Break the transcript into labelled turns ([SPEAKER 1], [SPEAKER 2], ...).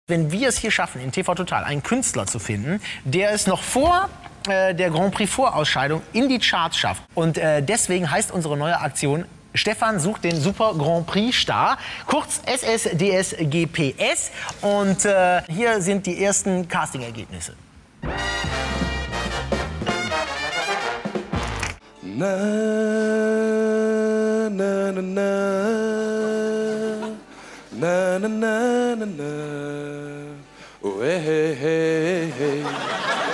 [SPEAKER 1] Wenn wir es hier schaffen, in TV Total einen Künstler zu finden, der es noch vor der Grand Prix Vorausscheidung in die Charts schafft. Und deswegen heißt unsere neue Aktion Stefan sucht den Super Grand Prix Star, kurz SSDSGPS. Und hier sind die ersten Casting-Ergebnisse.
[SPEAKER 2] Na, na, na, na. Na, na, na, na, na. Oh, hey, hey, hey, hey.